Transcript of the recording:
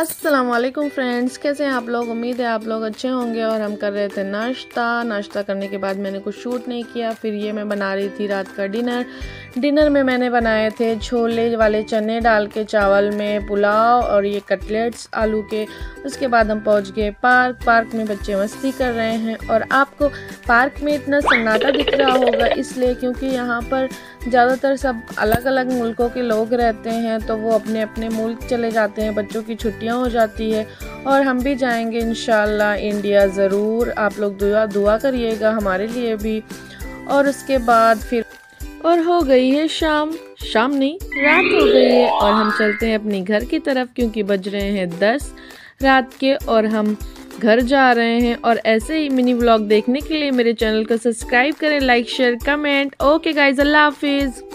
अस्सलामुअलैकुम फ्रेंड्स, कैसे हैं आप लोग। उम्मीद है आप लोग अच्छे होंगे। और हम कर रहे थे नाश्ता करने के बाद मैंने कुछ शूट नहीं किया। फिर ये मैं बना रही थी रात का डिनर में मैंने बनाए थे छोले वाले चने डाल के, चावल में पुलाव और ये कटलेट्स आलू के। उसके बाद हम पहुंच गए पार्क में बच्चे मस्ती कर रहे हैं। और आपको पार्क में इतना सन्नाटा दिख रहा होगा इसलिए क्योंकि यहाँ पर ज़्यादातर सब अलग अलग मुल्कों के लोग रहते हैं, तो वो अपने अपने मुल्क चले जाते हैं। बच्चों की छुट्टियां हो जाती है और हम भी जाएंगे इंशाल्लाह इंडिया ज़रूर। आप लोग दुआ करिएगा हमारे लिए भी। और उसके बाद फिर और हो गई है शाम नहीं, रात हो गई है और हम चलते हैं अपनी घर की तरफ क्योंकि बज रहे हैं 10 रात के और हम घर जा रहे हैं। और ऐसे ही मिनी व्लॉग देखने के लिए मेरे चैनल को सब्सक्राइब करें, like share comment. Okay guys, अल्लाह हाफिज़।